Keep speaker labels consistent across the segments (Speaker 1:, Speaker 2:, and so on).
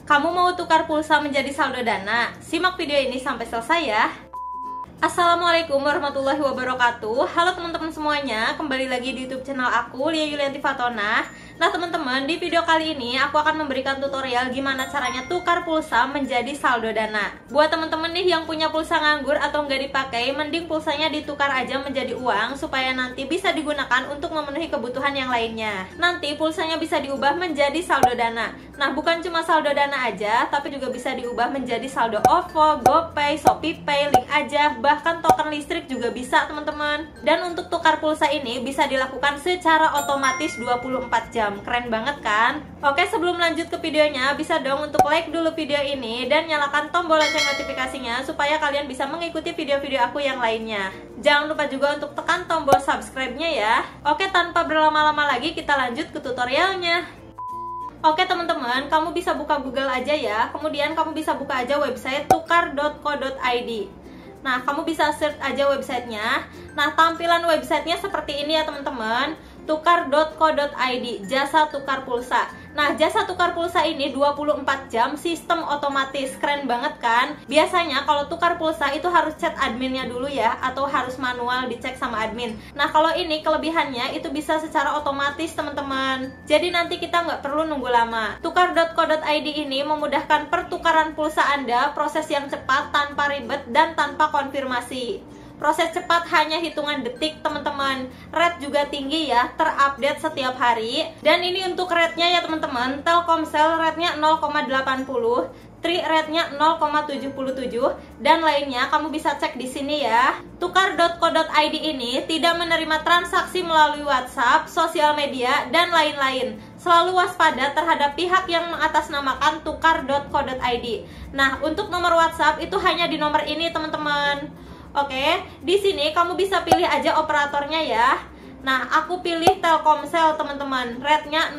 Speaker 1: Kamu mau tukar pulsa menjadi saldo Dana? Simak video ini sampai selesai ya. Assalamualaikum warahmatullahi wabarakatuh. Halo teman-teman semuanya, kembali lagi di YouTube channel aku, Lia Yulianti Fatona. Nah teman-teman, di video kali ini aku akan memberikan tutorial gimana caranya tukar pulsa menjadi saldo Dana. Buat teman-teman nih yang punya pulsa nganggur atau nggak dipakai, mending pulsanya ditukar aja menjadi uang supaya nanti bisa digunakan untuk memenuhi kebutuhan yang lainnya. Nanti pulsanya bisa diubah menjadi saldo Dana. Nah bukan cuma saldo Dana aja, tapi juga bisa diubah menjadi saldo OVO, GoPay, ShopeePay, Link Aja, bahkan token listrik juga bisa teman-teman. Dan untuk tukar pulsa ini bisa dilakukan secara otomatis 24 jam. Keren banget kan? Oke, sebelum lanjut ke videonya, bisa dong untuk like dulu video ini dan nyalakan tombol lonceng notifikasinya supaya kalian bisa mengikuti video-video aku yang lainnya. Jangan lupa juga untuk tekan tombol subscribe-nya ya. Oke, tanpa berlama-lama lagi kita lanjut ke tutorialnya. Oke teman-teman, kamu bisa buka Google aja ya. Kemudian kamu bisa buka aja website tukar.co.id. Nah, kamu bisa search aja websitenya. Nah, tampilan websitenya seperti ini ya teman-teman. Tukar.co.id, jasa tukar pulsa. Nah, jasa tukar pulsa ini 24 jam sistem otomatis. Keren banget kan? Biasanya kalau tukar pulsa itu harus chat adminnya dulu ya, atau harus manual dicek sama admin. Nah, kalau ini kelebihannya itu bisa secara otomatis teman-teman. Jadi nanti kita nggak perlu nunggu lama. Tukar.co.id ini memudahkan pertukaran pulsa Anda, proses yang cepat, tanpa ribet, dan tanpa konfirmasi. Proses cepat hanya hitungan detik teman-teman. Rate juga tinggi ya, terupdate setiap hari. Dan ini untuk rate-nya ya teman-teman. Telkomsel rate-nya 0,80, Tri rate-nya 0,77, dan lainnya kamu bisa cek di sini ya. Tukar.co.id ini tidak menerima transaksi melalui WhatsApp, sosial media, dan lain-lain. Selalu waspada terhadap pihak yang mengatasnamakan tukar.co.id. Nah, untuk nomor WhatsApp itu hanya di nomor ini teman-teman. Oke, di sini kamu bisa pilih aja operatornya ya. Nah, aku pilih Telkomsel teman-teman. Rate-nya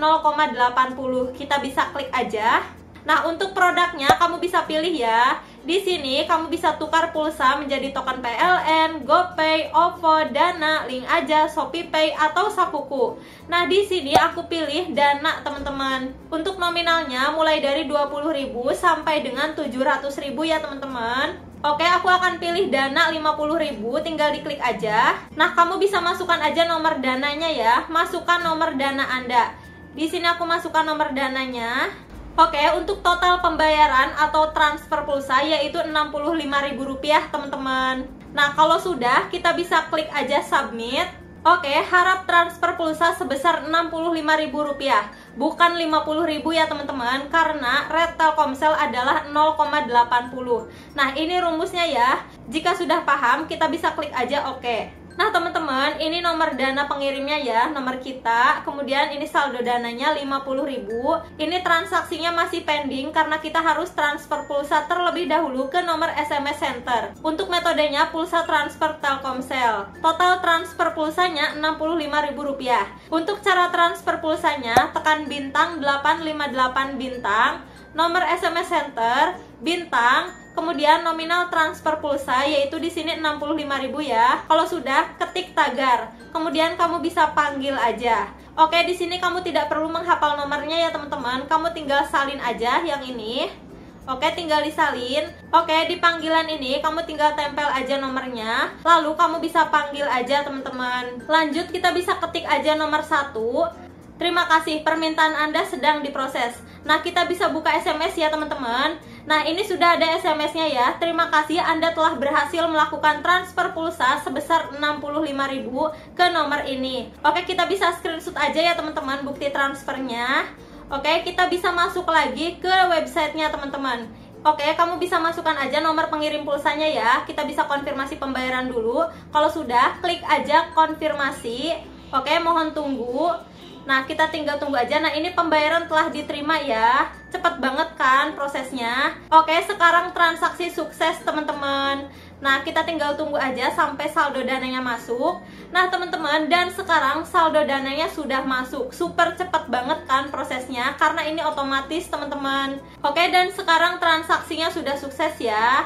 Speaker 1: 0,80. Kita bisa klik aja. Nah, untuk produknya kamu bisa pilih ya. Di sini kamu bisa tukar pulsa menjadi token PLN, GoPay, OVO, Dana, Link Aja, ShopeePay, atau Sakuku. Nah, di sini aku pilih Dana teman-teman. Untuk nominalnya mulai dari 20.000 sampai dengan 700.000 ya teman-teman. Oke, aku akan pilih Dana 50.000, tinggal diklik aja. Nah, kamu bisa masukkan aja nomor dananya ya. Masukkan nomor dana Anda. Di sini aku masukkan nomor dananya. Oke, untuk total pembayaran atau transfer pulsa yaitu Rp65.000 teman-teman. Nah, kalau sudah, kita bisa klik aja submit. Oke, harap transfer pulsa sebesar Rp65.000, bukan Rp50.000 ya teman-teman, karena rate Telkomsel adalah 0,80. Nah, ini rumusnya ya. Jika sudah paham, kita bisa klik aja oke. Nah teman-teman, ini nomor dana pengirimnya ya, nomor kita. Kemudian ini saldo dananya Rp50.000. Ini transaksinya masih pending karena kita harus transfer pulsa terlebih dahulu ke nomor SMS Center. Untuk metodenya pulsa transfer Telkomsel. Total transfer pulsanya Rp65.000. Untuk cara transfer pulsanya, tekan bintang 858 bintang, nomor SMS Center, bintang, kemudian nominal transfer pulsa yaitu di sini 65.000 ya. Kalau sudah, ketik tagar. Kemudian kamu bisa panggil aja. Oke, di sini kamu tidak perlu menghafal nomornya ya teman-teman. Kamu tinggal salin aja yang ini. Oke, tinggal disalin. Oke, di panggilan ini kamu tinggal tempel aja nomornya. Lalu kamu bisa panggil aja teman-teman. Lanjut, kita bisa ketik aja nomor 1. Terima kasih, permintaan Anda sedang diproses. Nah, kita bisa buka SMS ya teman-teman. Nah, ini sudah ada SMS-nya ya. Terima kasih Anda telah berhasil melakukan transfer pulsa sebesar Rp65.000 ke nomor ini. Oke, kita bisa screenshot aja ya teman-teman bukti transfernya. Oke, kita bisa masuk lagi ke websitenya teman-teman. Oke, kamu bisa masukkan aja nomor pengirim pulsanya ya. Kita bisa konfirmasi pembayaran dulu. Kalau sudah, klik aja konfirmasi. Oke, mohon tunggu. Nah, kita tinggal tunggu aja. Nah, ini pembayaran telah diterima ya. Cepet banget kan prosesnya. Oke, sekarang transaksi sukses teman-teman. Nah, kita tinggal tunggu aja sampai saldo dananya masuk. Nah, teman-teman, dan sekarang saldo dananya sudah masuk. Super cepet banget kan prosesnya, karena ini otomatis teman-teman. Oke, dan sekarang transaksinya sudah sukses ya.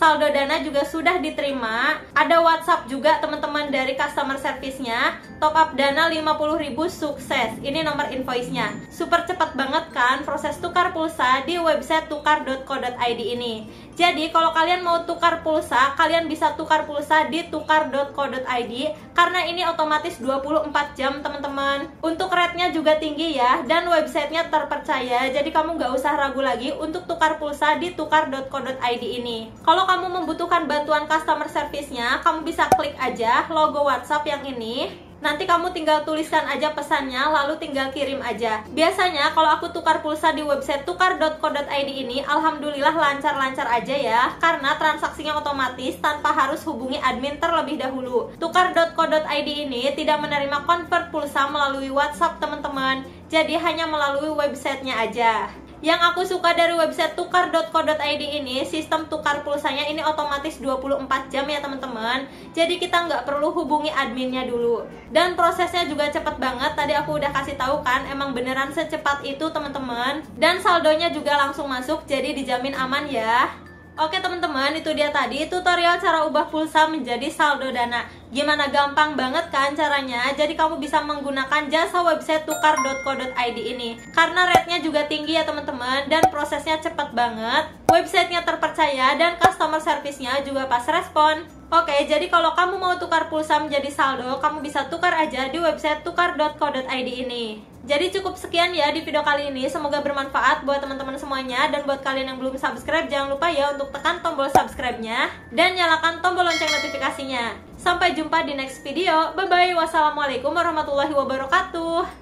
Speaker 1: saldo Dana juga sudah diterima. Ada WhatsApp juga teman-teman dari customer service-nya. Top up Dana 50.000 sukses. Ini nomor invoice-nya. Super cepat banget kan proses tukar pulsa di website tukar.co.id ini. Jadi kalau kalian mau tukar pulsa, kalian bisa tukar pulsa di tukar.co.id karena ini otomatis 24 jam teman-teman. Untuk rate-nya juga tinggi ya, dan websitenya terpercaya. Jadi kamu nggak usah ragu lagi untuk tukar pulsa di tukar.co.id ini. Kalau kamu membutuhkan bantuan customer service-nya, kamu bisa klik aja logo WhatsApp yang ini. Nanti kamu tinggal tuliskan aja pesannya, lalu tinggal kirim aja. Biasanya kalau aku tukar pulsa di website tukar.co.id ini, alhamdulillah lancar-lancar aja ya, karena transaksinya otomatis tanpa harus hubungi admin terlebih dahulu. Tukar.co.id ini tidak menerima convert pulsa melalui WhatsApp teman-teman, jadi hanya melalui websitenya aja. Yang aku suka dari website tukar.co.id ini, sistem tukar pulsanya ini otomatis 24 jam ya teman-teman. Jadi kita nggak perlu hubungi adminnya dulu. Dan prosesnya juga cepet banget, tadi aku udah kasih tahu kan, emang beneran secepat itu teman-teman. Dan saldonya juga langsung masuk, jadi dijamin aman ya. Oke teman-teman, itu dia tadi tutorial cara ubah pulsa menjadi saldo Dana. Gimana, gampang banget kan caranya? Jadi kamu bisa menggunakan jasa website tukar.co.id ini. Karena rate-nya juga tinggi ya teman-teman, dan prosesnya cepat banget. Websitenya terpercaya dan customer service-nya juga pas respon. Oke, jadi kalau kamu mau tukar pulsa menjadi saldo, kamu bisa tukar aja di website tukar.co.id ini. Jadi cukup sekian ya di video kali ini, semoga bermanfaat buat teman-teman semuanya. Dan buat kalian yang belum subscribe, jangan lupa ya untuk tekan tombol subscribe-nya dan nyalakan tombol lonceng notifikasinya. Sampai jumpa di next video, bye bye, wassalamualaikum warahmatullahi wabarakatuh.